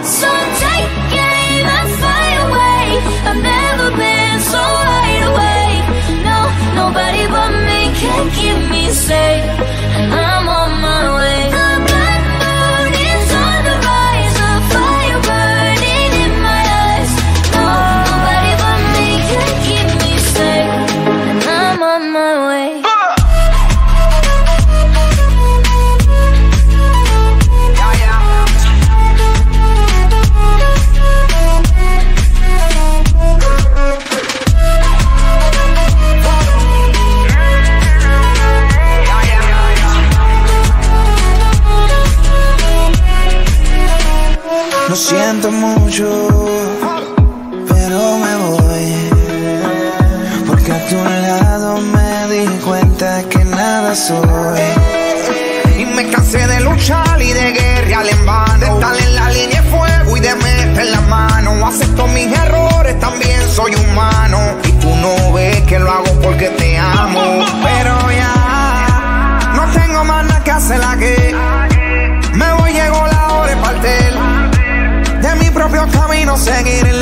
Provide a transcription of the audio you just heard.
So take aim and fly away. I've never been so wide awake. No, nobody but me can keep me safe. I'm on my way. The black moon is on the rise, a fire burning in my eyes. No, nobody but me can keep me safe. And I'm on my way. Lo siento mucho, pero me voy, porque a tu lado me di cuenta que nada soy. Y me cansé de luchar y de guerrear en vano, de estar en la línea de fuego y de meter la mano. Acepto mis errores, también soy humano, y tú no ves que lo hago porque te amo. Pero ya no tengo más nada que hacer aquí. Me voy, llegó la hora de partir, de mi propio camino seguir